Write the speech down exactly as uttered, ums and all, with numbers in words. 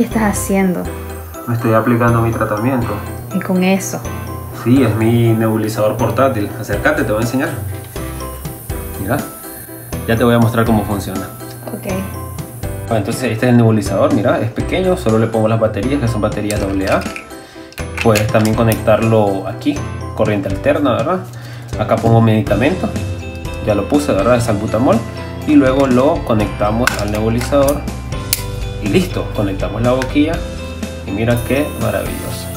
¿Qué estás haciendo? Me estoy aplicando mi tratamiento. Y con eso. Sí, es mi nebulizador portátil. Acércate, te voy a enseñar. Mira, ya te voy a mostrar cómo funciona. Ok. Bueno, entonces este es el nebulizador, mira, es pequeño, solo le pongo las baterías, que son baterías doble A. Puedes también conectarlo aquí, corriente alterna, ¿verdad? Acá pongo medicamento, ya lo puse, ¿verdad? Es salbutamol. Y luego lo conectamos al nebulizador y listo, conectamos la boquilla y mira qué maravilloso.